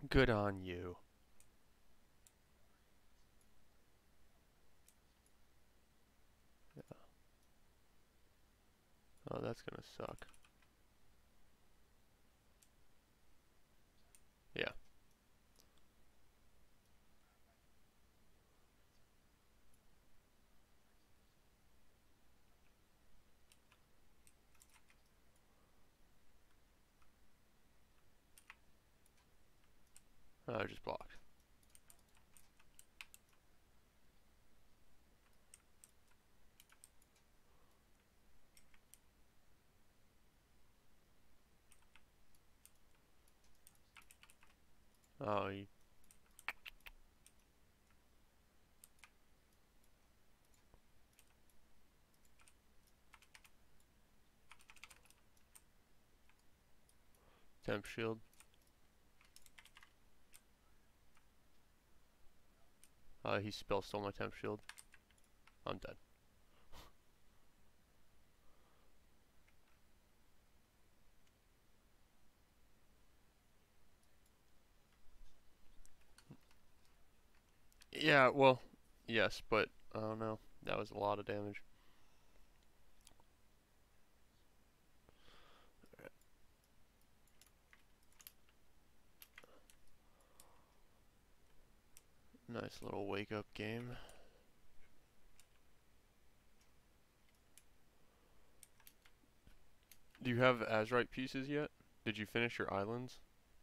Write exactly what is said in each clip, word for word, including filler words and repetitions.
Good on you. Yeah. Oh, that's gonna suck. Yeah. Oh, I just blocked. Oh, you temp shield. Uh, he spell stole my temp shield. I'm dead. Yeah, well, yes, but I don't know. That was a lot of damage. Nice little wake up game. Do you have Azurite pieces yet? Did you finish your islands?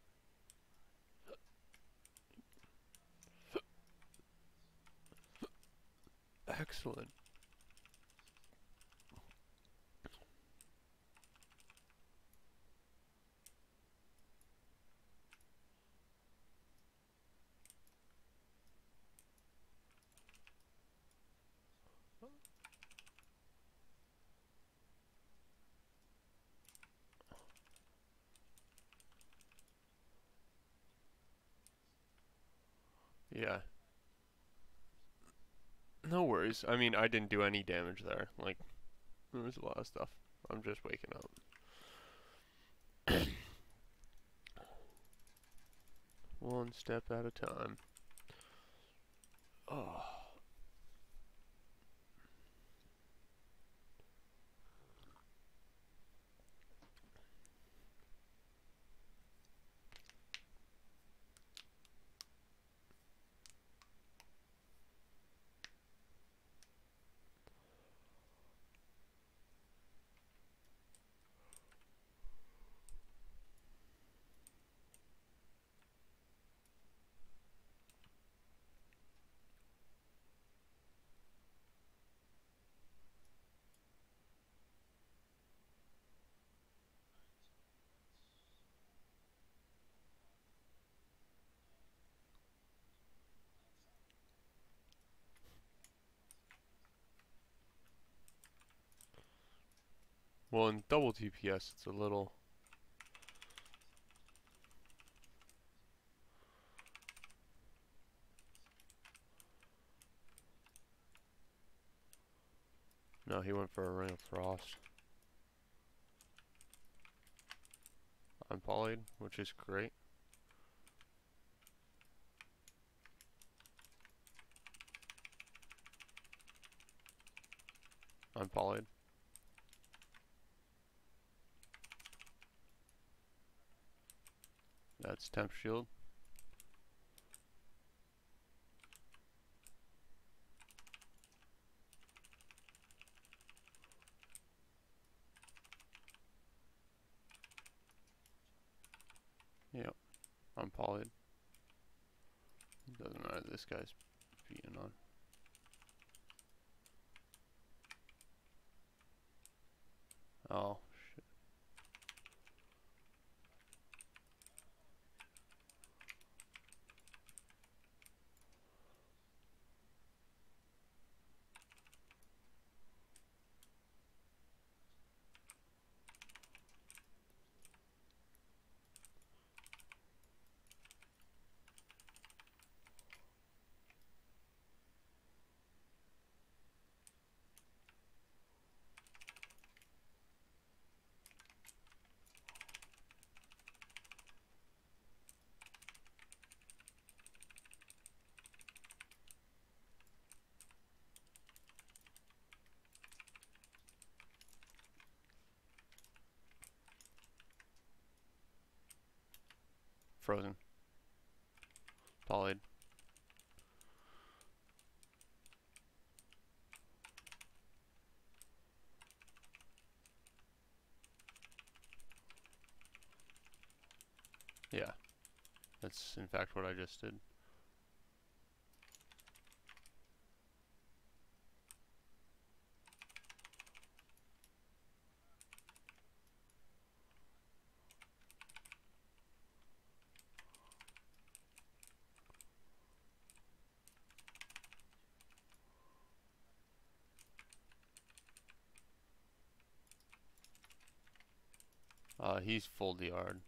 Excellent. Yeah. No worries. I mean, I didn't do any damage there. Like, there was a lot of stuff. I'm just waking up. One step at a time. Oh. Well, in double T P S, it's a little. No, he went for a Ring of Frost. I'm polyed, which is great. I'm polyed. That's temp shield. Yep, I'm polyed. Doesn't matter. This guy's beating on. Oh, shit. Frozen. Polyed. Yeah. That's in fact what I just did. Uh, he's full D R'd.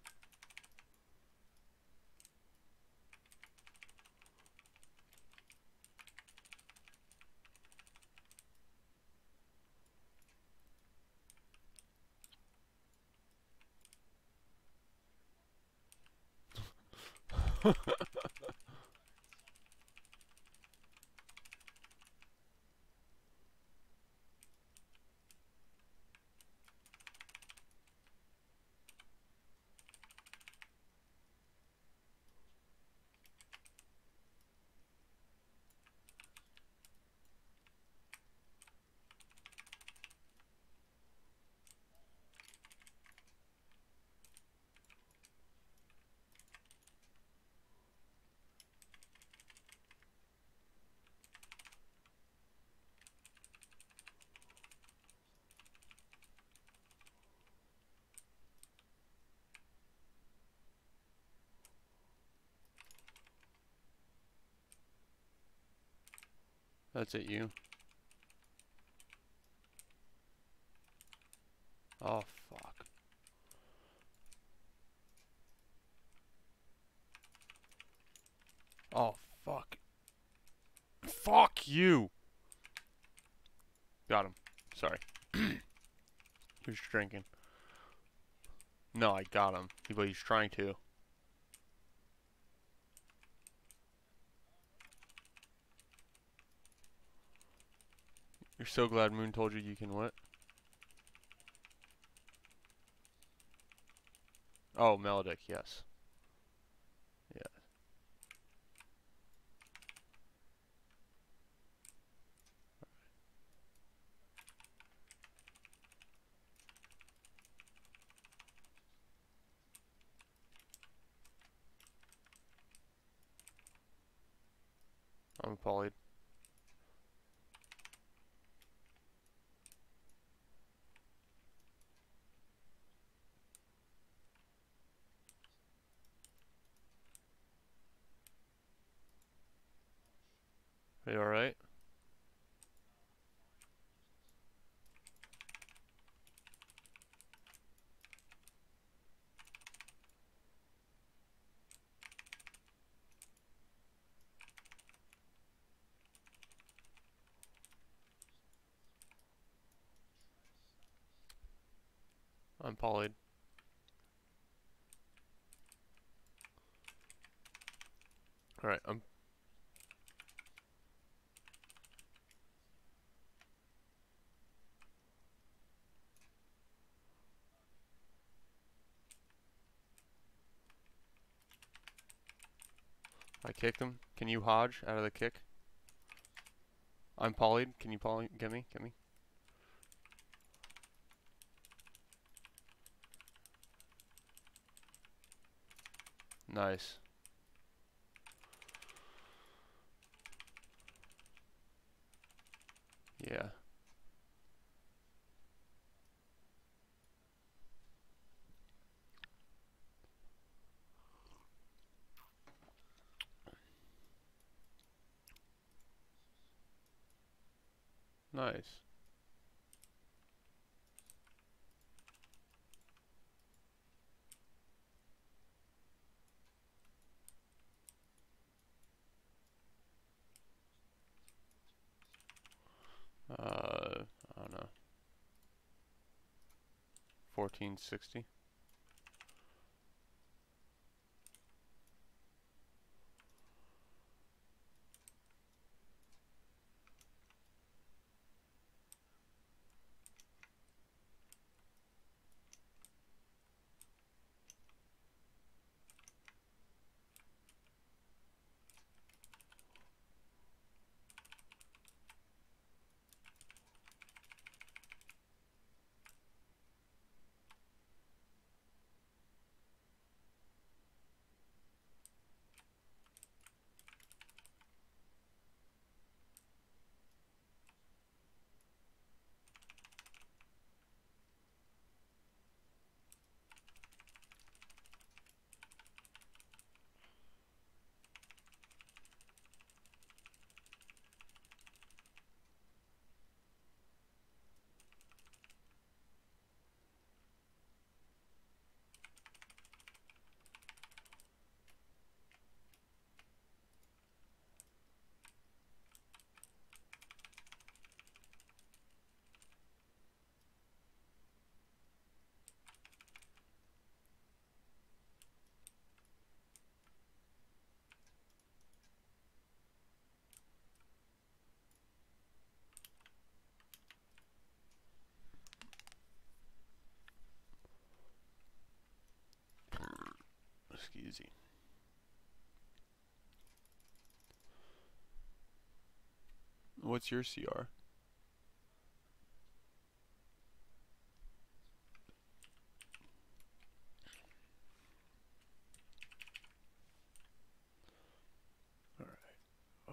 That's it, you. Oh, fuck. Oh, fuck. Fuck you! Got him. Sorry. He was drinking. No, I got him. But he's trying to. You're so glad Moon told you you can what? Oh, Melodic, yes. Yeah. I'm polyed. Are you alright? I'm polyed. Alright, I'm... I kicked him. Can you Hodge out of the kick? I'm polyed. Can you poly... Get me? Get me? Nice. Yeah. Nice. Uh, I don't know. fourteen sixty. Skeezy. What's your C R? Alright. Oh.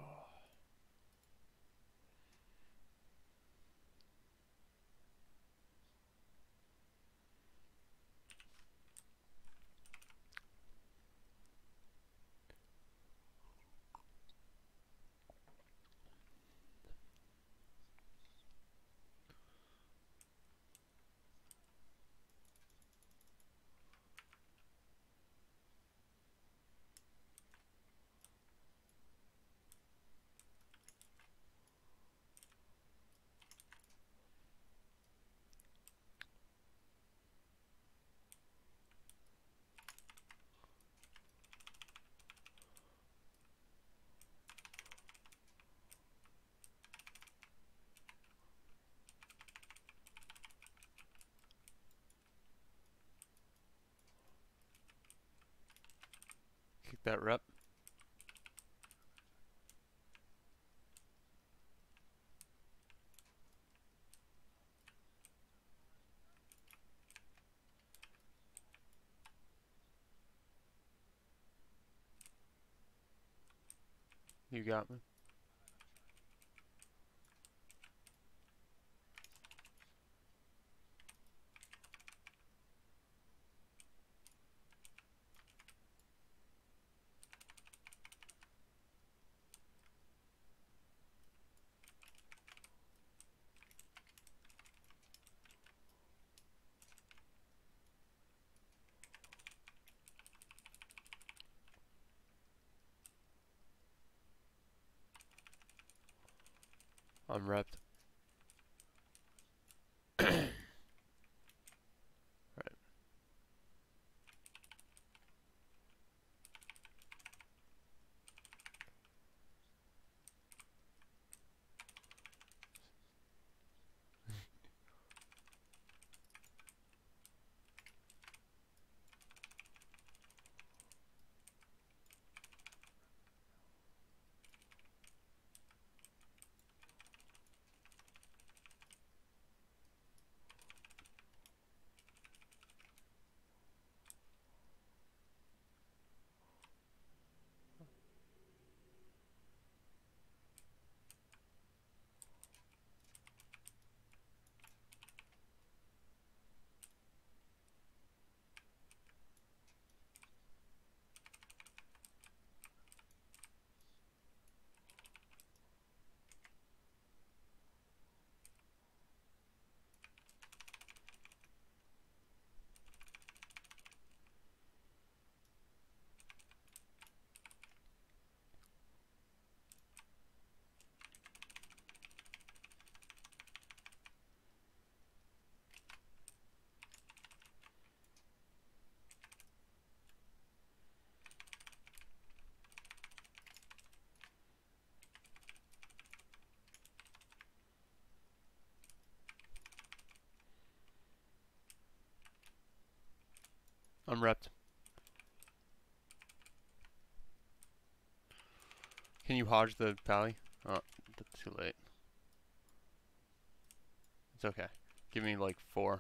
Kick that rep. You got me. I'm repped. Right. I'm repped. Can you hodge the pally? Oh, that's too late. It's okay. Give me like four.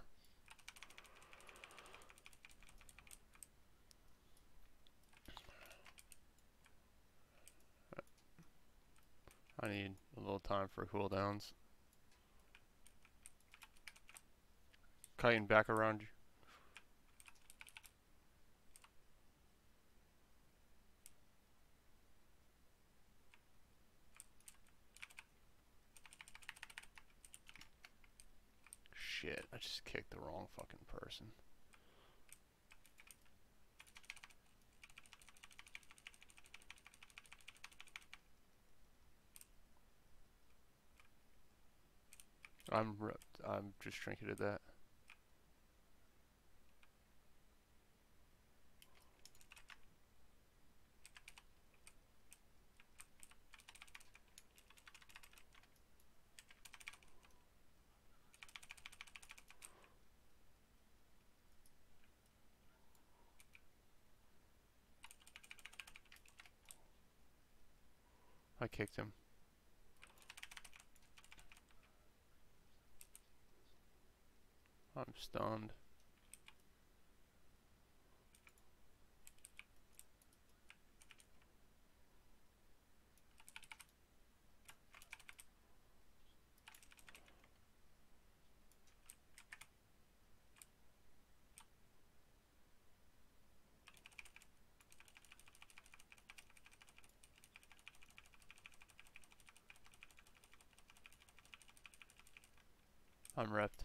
I need a little time for cooldowns. Kiting back around you. Shit, I just kicked the wrong fucking person. I'm repped. I'm just trinketed that. I kicked him. I'm stunned. I'm repped.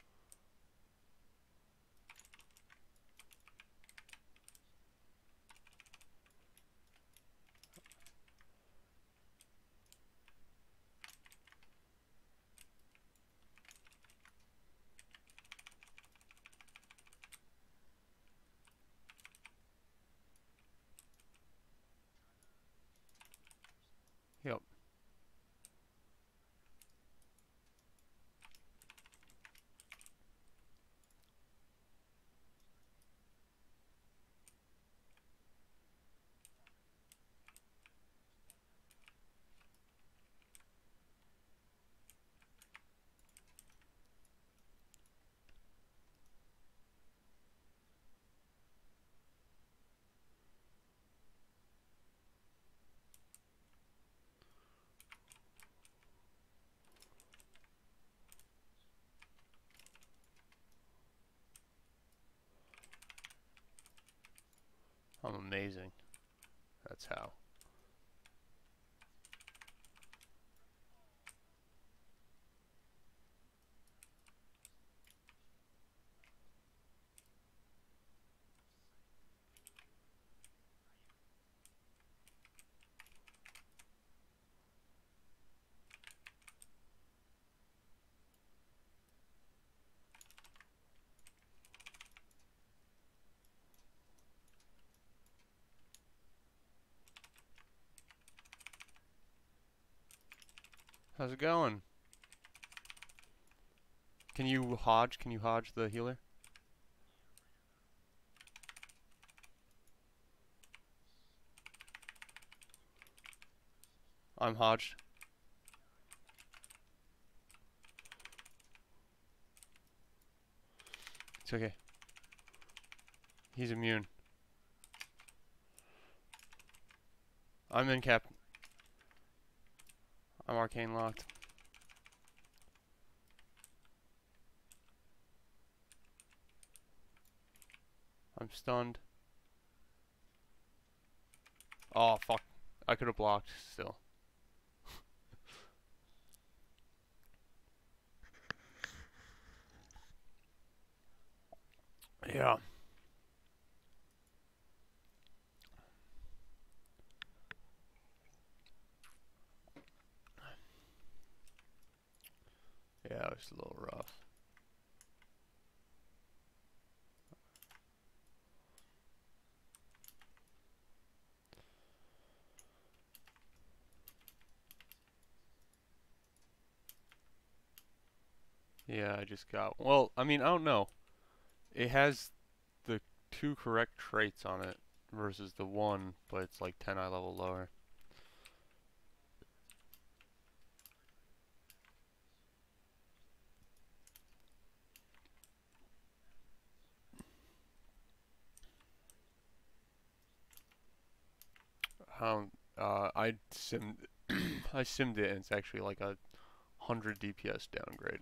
Yep. I'm amazing. That's how. How's it going? Can you hodge? Can you hodge the healer? I'm hodged. It's okay. He's immune. I'm in cap. I'm arcane locked. I'm stunned. Oh, fuck. I could have blocked still. Yeah. Yeah, it was a little rough. Yeah, I just got... Well, I mean, I don't know. It has the two correct traits on it versus the one, but it's like ten eye level lower. Um, uh, I simmed, I simmed it, and it's actually like a hundred D P S downgrade.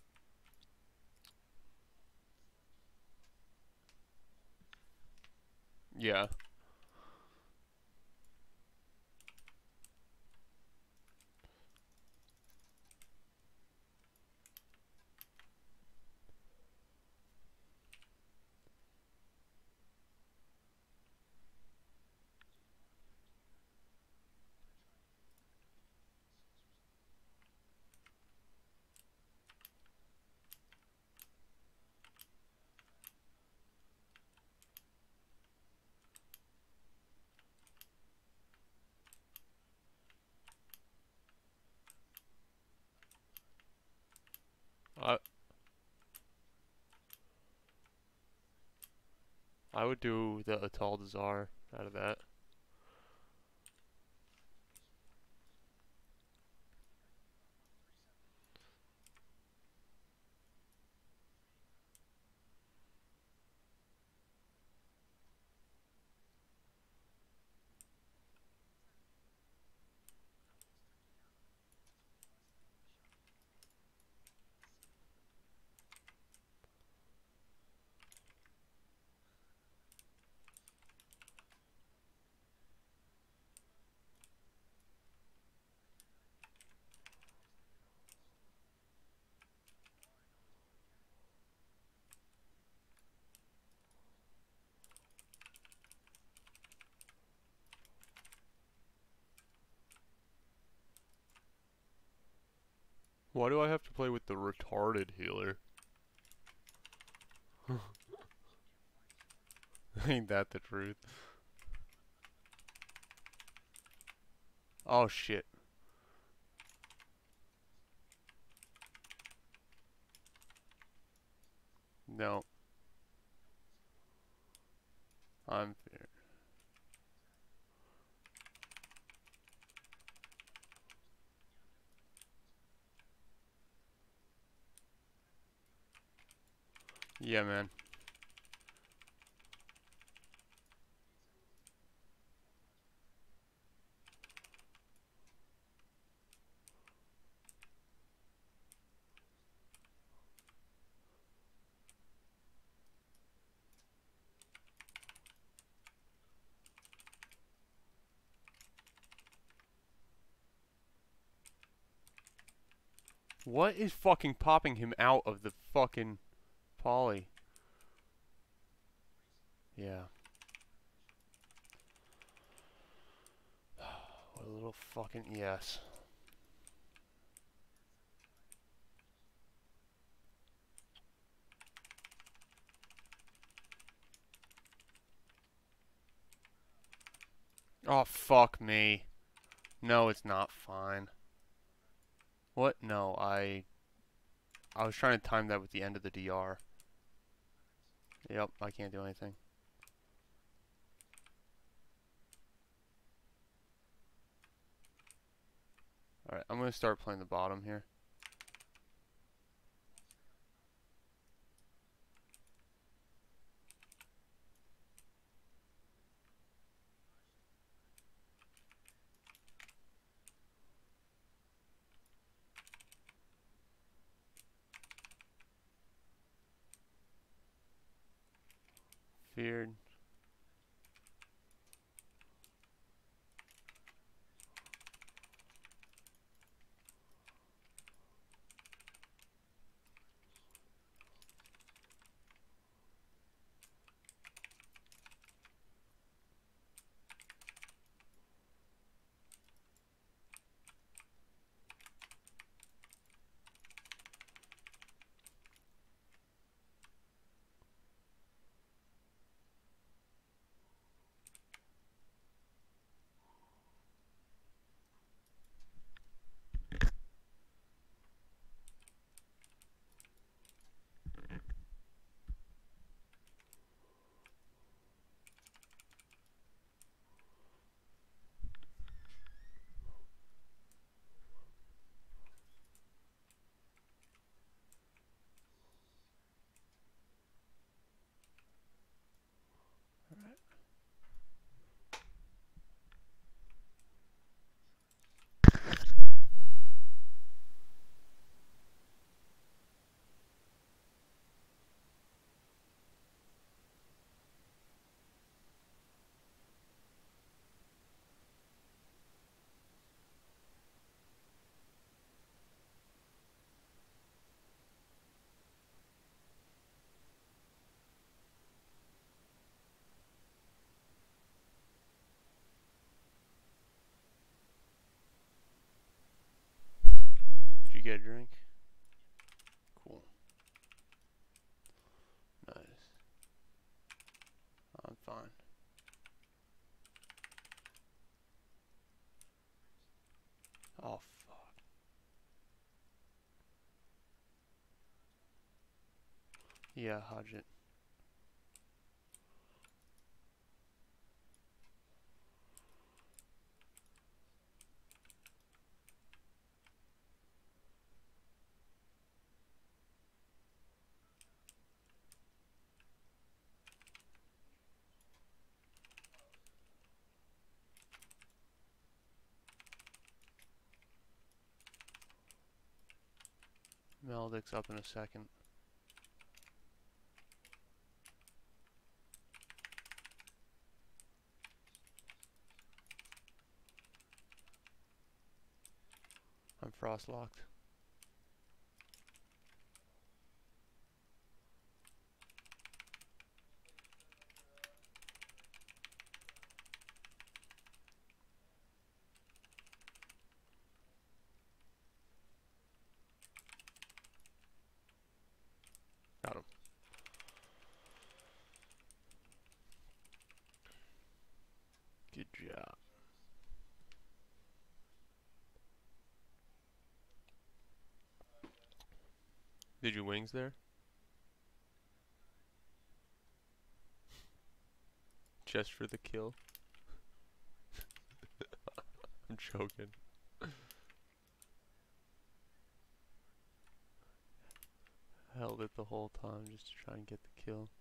Yeah. I I would do the Atal Dazar out of that. Why do I have to play with the retarded healer? Ain't that the truth? Oh shit. No. I'm fair. Yeah, man. What is fucking popping him out of the fucking poly? Yeah. What a little fucking yes. Oh, fuck me. No, it's not fine. What? No, I... I was trying to time that with the end of the D R. Yep, I can't do anything. Alright, I'm gonna start playing the bottom here. Feared. Did you get a drink? Cool. Nice. I'm fine. Oh, fuck. Yeah, Hodget. Meldic's up in a second. I'm frost locked. Did you wings there? Just for the kill? I'm joking. Held it the whole time just to try and get the kill.